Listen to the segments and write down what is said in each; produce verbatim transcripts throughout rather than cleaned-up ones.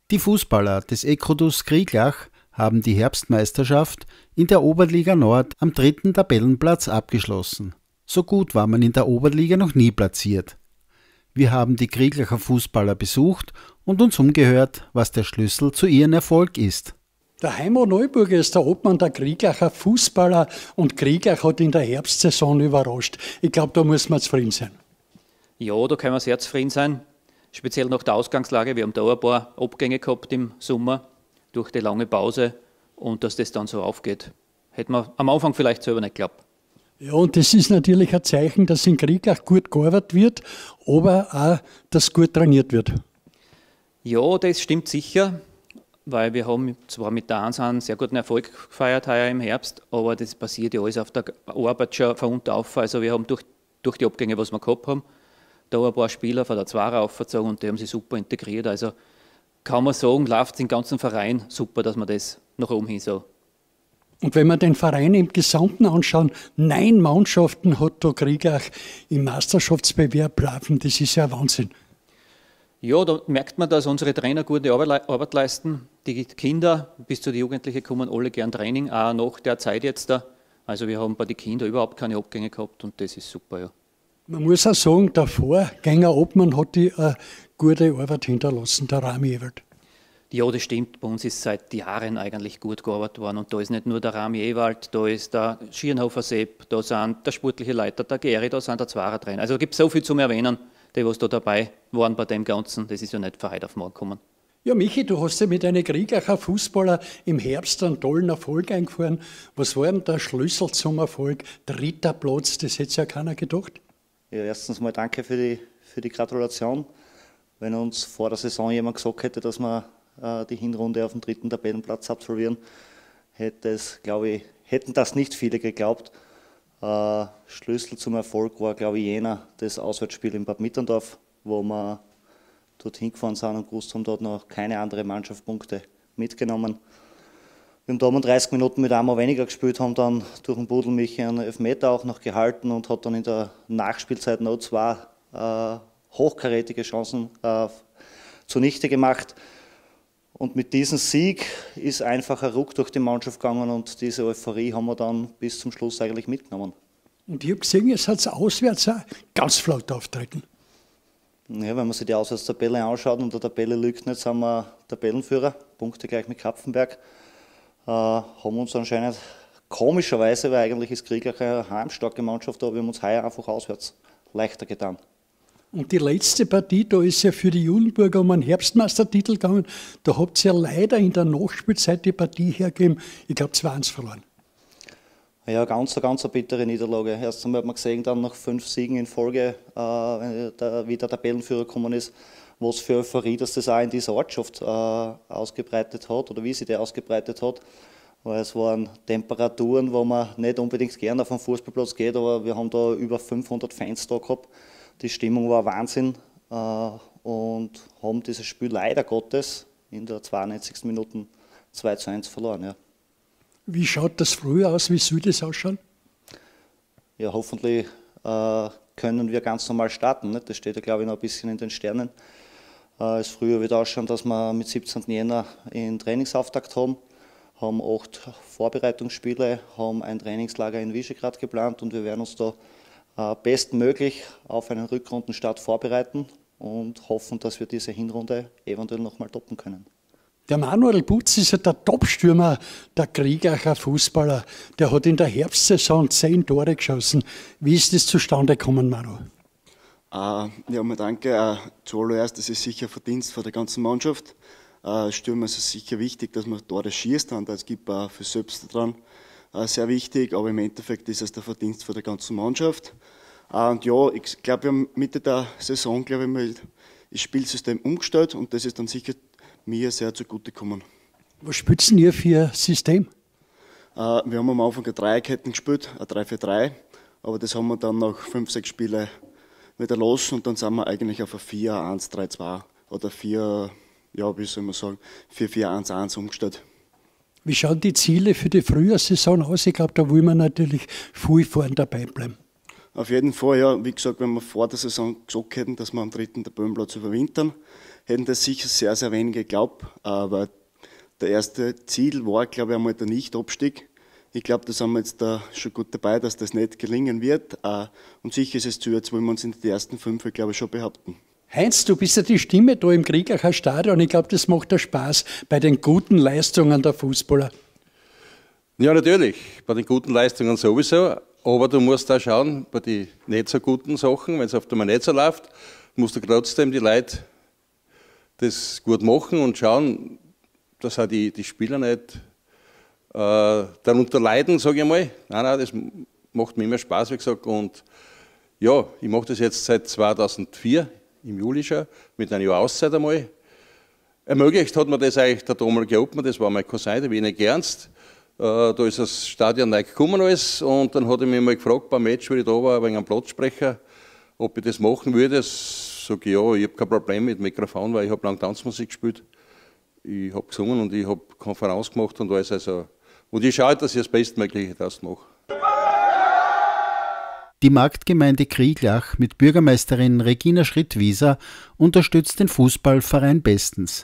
Die Fußballer des Ekrudus Krieglach haben die Herbstmeisterschaft in der Oberliga Nord am dritten Tabellenplatz abgeschlossen. So gut war man in der Oberliga noch nie platziert. Wir haben die Krieglacher Fußballer besucht und uns umgehört, was der Schlüssel zu ihrem Erfolg ist. Der Heimo Neuburger ist der Obmann der Krieglacher Fußballer und Krieglach hat in der Herbstsaison überrascht. Ich glaube, da muss man zufrieden sein. Ja, da können wir sehr zufrieden sein. Speziell nach der Ausgangslage. Wir haben da ein paar Abgänge gehabt im Sommer durch die lange Pause und dass das dann so aufgeht, hätte man am Anfang vielleicht selber nicht geglaubt. Ja, und das ist natürlich ein Zeichen, dass in Krieglach gut gearbeitet wird, aber auch, dass gut trainiert wird. Ja, das stimmt sicher, weil wir haben zwar mit der Eins einen sehr guten Erfolg gefeiert heuer im Herbst, aber das passiert ja alles auf der Arbeit schon von unten auf. Also wir haben durch, durch die Abgänge, was wir gehabt haben, da ein paar Spieler von der Zweier aufgezogen und die haben sich super integriert. Also kann man sagen, läuft es im ganzen Verein super, dass man das nach oben hin so. Und wenn wir den Verein im Gesamten anschauen, neun Mannschaften hat da Krieglach im Meisterschaftsbewerb laufen, das ist ja ein Wahnsinn. Ja, da merkt man, dass unsere Trainer gute Arbeit leisten. Die Kinder bis zu den Jugendlichen kommen alle gern Training, auch nach der Zeit jetzt da. Also wir haben bei den Kindern überhaupt keine Abgänge gehabt und das ist super, ja. Man muss auch sagen, der Vorgänger Obmann hat die eine gute Arbeit hinterlassen, der Rami Ewald. Ja, das stimmt. Bei uns ist seit Jahren eigentlich gut gearbeitet worden. Und da ist nicht nur der Rami Ewald, da ist der Schirnhofer Sepp, da sind der sportliche Leiter, der Geri, da sind der Zwarer Trainer. Also es gibt so viel zum Erwähnen, die was da dabei waren bei dem Ganzen. Das ist ja nicht von heute auf morgen gekommen. Ja, Michi, du hast ja mit einem Krieglacher Fußballer im Herbst einen tollen Erfolg eingefahren. Was war denn der Schlüssel zum Erfolg? Dritter Platz, das hätte ja keiner gedacht. Ja, erstens mal danke für die, für die Gratulation. Wenn uns vor der Saison jemand gesagt hätte, dass wir äh, die Hinrunde auf dem dritten Tabellenplatz absolvieren, hätte es, glaube ich, hätten das nicht viele geglaubt. Äh, Schlüssel zum Erfolg war, glaube ich, jener das Auswärtsspiel in Bad Mitterndorf, wo wir dorthin gefahren sind und gewusst haben, da hat noch keine andere Mannschaft Punkte mitgenommen. Wir haben da um dreißig Minuten mit einmal weniger gespielt, haben dann durch den Budel Michi einen Elfmeter auch noch gehalten und hat dann in der Nachspielzeit noch zwei äh, hochkarätige Chancen äh, zunichte gemacht. Und mit diesem Sieg ist einfach ein Ruck durch die Mannschaft gegangen und diese Euphorie haben wir dann bis zum Schluss eigentlich mitgenommen. Und ich habe gesehen, es hat auswärts auch ganz flott auftreten. Ja, wenn man sich die Auswärtstabelle anschaut und der Tabelle lügt nicht, sind wir Tabellenführer, Punkte gleich mit Kapfenberg. Äh, haben uns anscheinend komischerweise, weil eigentlich ist Krieglach eine heimstarke Mannschaft, aber wir haben uns heuer einfach auswärts leichter getan. Und die letzte Partie, da ist ja für die Julenburger um einen Herbstmeistertitel gegangen. Da habt ihr ja leider in der Nachspielzeit die Partie hergegeben. Ich glaube, zwei eins verloren. Ja, ganz, ganz eine bittere Niederlage. Erst einmal hat man gesehen, dann nach fünf Siegen in Folge, äh, der, wie der Tabellenführer gekommen ist, was für Euphorie, dass das auch in dieser Ortschaft äh, ausgebreitet hat oder wie sie die ausgebreitet hat. Weil es waren Temperaturen, wo man nicht unbedingt gerne auf den Fußballplatz geht, aber wir haben da über fünfhundert Fans da gehabt. Die Stimmung war Wahnsinn äh, und haben dieses Spiel leider Gottes in der zweiundneunzigsten Minute zwei zu eins verloren. Ja. Wie schaut das früher aus? Wie soll das ausschauen? Ja, hoffentlich äh, können wir ganz normal starten. Nicht? Das steht ja, glaube ich, noch ein bisschen in den Sternen. Äh, es früher wird ausschauen, dass wir mit siebzehnten Jänner einen Trainingsauftakt haben, haben acht Vorbereitungsspiele, haben ein Trainingslager in Visegrad geplant und wir werden uns da äh, bestmöglich auf einen Rückrundenstart vorbereiten und hoffen, dass wir diese Hinrunde eventuell nochmal toppen können. Der Manuel Butz ist ja der Topstürmer der Kriegacher Fußballer. Der hat in der Herbstsaison zehn Tore geschossen. Wie ist das zustande gekommen, Manu? Uh, ja, mal danke. Uh, zuallererst, das ist sicher ein Verdienst von der ganzen Mannschaft. Uh, Stürmer ist es sicher wichtig, dass man Tore schießt, und es gibt auch für selbst dran uh, sehr wichtig, aber im Endeffekt ist es der Verdienst von der ganzen Mannschaft. Uh, und ja, ich glaube, wir haben Mitte der Saison, glaube ich, mal das Spielsystem umgestellt und das ist dann sicher mir sehr zugute gekommen. Was spielt denn ihr für ein System? Uh, wir haben am Anfang eine Dreierketten gespielt, ein drei vier drei, aber das haben wir dann nach fünf, sechs Spielen wieder los und dann sind wir eigentlich auf ein vier eins drei zwei oder vier, ja, wie soll man sagen, vier vier eins eins umgestellt. Wie schauen die Ziele für die Frühjahrssaison aus? Ich glaube, da will man natürlich viel vorne dabei bleiben. Auf jeden Fall, ja. Wie gesagt, wenn wir vor der Saison gesagt hätten, dass wir am dritten Tabellenplatz überwintern, hätten das sicher sehr, sehr wenig geglaubt. Aber der erste Ziel war, glaube ich, einmal der Nicht-Abstieg. Ich glaube, da sind wir jetzt da schon gut dabei, dass das nicht gelingen wird. Und sicher ist es zu, jetzt wollen wir uns in die ersten fünf, glaube ich, schon behaupten. Heinz, du bist ja die Stimme da im Kriegacher Stadion. Ich glaube, das macht ja Spaß bei den guten Leistungen der Fußballer. Ja, natürlich, bei den guten Leistungen sowieso. Aber du musst auch schauen, bei den nicht so guten Sachen, wenn es auf einmal nicht so läuft, musst du trotzdem die Leute das gut machen und schauen, dass auch die, die Spieler nicht äh, darunter leiden, sage ich mal. Nein, nein, das macht mir immer Spaß, wie gesagt. Und ja, ich mache das jetzt seit zweitausendvier. Im Juli schon, mit einer Jahr Auszeit einmal. Ermöglicht hat mir das eigentlich der damalige Obmann, das war mein Cousin, der Wiener Ernst. Äh, da ist das Stadion neu gekommen alles und dann hat er mich mal gefragt, beim Match, wo ich da war, wegen einem Platzsprecher, ob ich das machen würde. Sag ich, ja, ich habe kein Problem mit Mikrofon, weil ich habe lange Tanzmusik gespielt. Ich habe gesungen und ich habe Konferenz gemacht und alles. Also. Und ich schaue halt, dass ich das Bestmögliche daraus mache. Die Marktgemeinde Krieglach mit Bürgermeisterin Regina Schritt-Wieser unterstützt den Fußballverein bestens.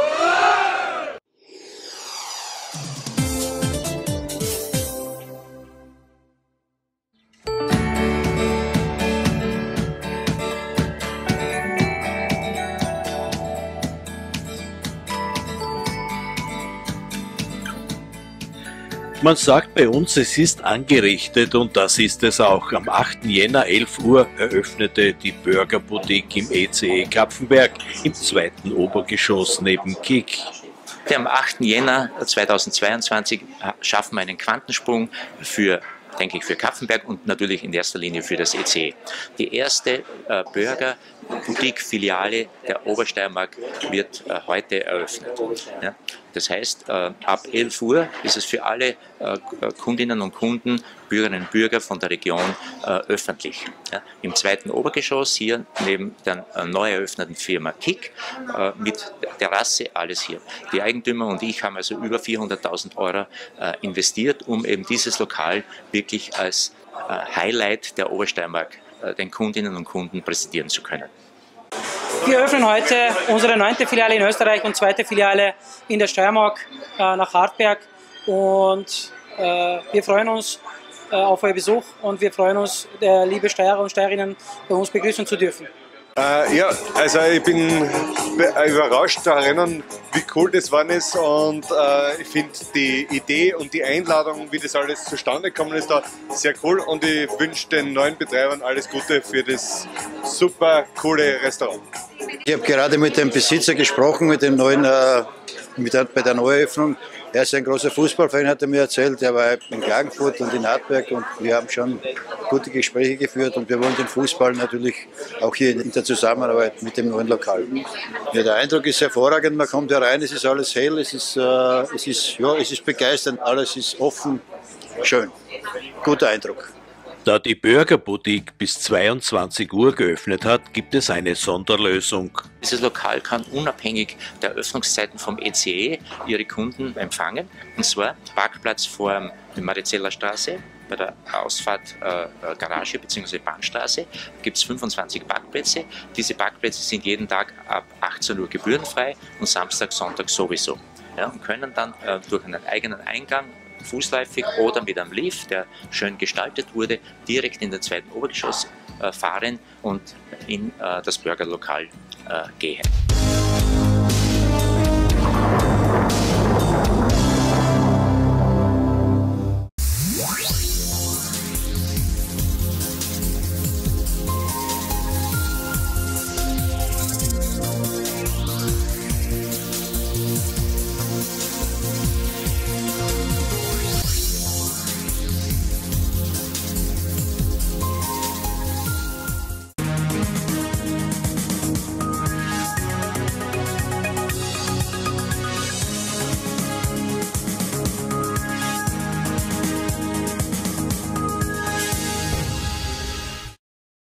Man sagt bei uns, es ist angerichtet und das ist es auch. Am achten Jänner, elf Uhr, eröffnete die Burgerboutique im E C E Kapfenberg im zweiten Obergeschoss neben Kick. Am achten Jänner zweitausendzweiundzwanzig schaffen wir einen Quantensprung für, denke ich, für Kapfenberg und natürlich in erster Linie für das E C E. Die erste äh, Burger-Boutique-Filiale der Obersteiermark wird äh, heute eröffnet. Ja? Das heißt, äh, ab elf Uhr ist es für alle äh, Kundinnen und Kunden, Bürgerinnen und Bürger von der Region äh, öffentlich. Ja? Im zweiten Obergeschoss hier neben der äh, neu eröffneten Firma Kick äh, mit Terrasse, alles hier. Die Eigentümer und ich haben also über vierhunderttausend Euro äh, investiert, um eben dieses Lokal wirklich als äh, Highlight der Obersteiermark äh, den Kundinnen und Kunden präsentieren zu können. Wir eröffnen heute unsere neunte Filiale in Österreich und zweite Filiale in der Steiermark äh, nach Hartberg. Und äh, wir freuen uns äh, auf euren Besuch und wir freuen uns, äh, liebe Steirer und Steirerinnen, bei uns begrüßen zu dürfen. Äh, ja, also ich bin überrascht zu erinnern, wie cool das war ist und äh, ich finde die Idee und die Einladung, wie das alles zustande gekommen ist, da sehr cool und ich wünsche den neuen Betreibern alles Gute für das super coole Restaurant. Ich habe gerade mit dem Besitzer gesprochen, mit dem neuen, äh, mit der, bei der Neueröffnung. Er ist ein großer Fußballfan, hat er mir erzählt. Er war in Klagenfurt und in Hartberg und wir haben schon gute Gespräche geführt und wir wollen den Fußball natürlich auch hier in der Zusammenarbeit mit dem neuen Lokal. Ja, der Eindruck ist hervorragend, man kommt herein, es ist alles hell, es ist, äh, es ist, ja, es ist begeisternd, alles ist offen, schön, guter Eindruck. Da die Burgerboutique bis zweiundzwanzig Uhr geöffnet hat, gibt es eine Sonderlösung. Dieses Lokal kann unabhängig der Öffnungszeiten vom E C E ihre Kunden empfangen. Und zwar Parkplatz vor der Marizeller Straße, bei der Ausfahrt äh, Garage bzw. Bahnstraße gibt es fünfundzwanzig Parkplätze. Diese Parkplätze sind jeden Tag ab achtzehn Uhr gebührenfrei und Samstag, Sonntag sowieso. Ja, und können dann äh, durch einen eigenen Eingang fußläufig oder mit einem Lift, der schön gestaltet wurde, direkt in den zweiten Obergeschoss äh, fahren und in äh, das Burgerlokal äh, gehen.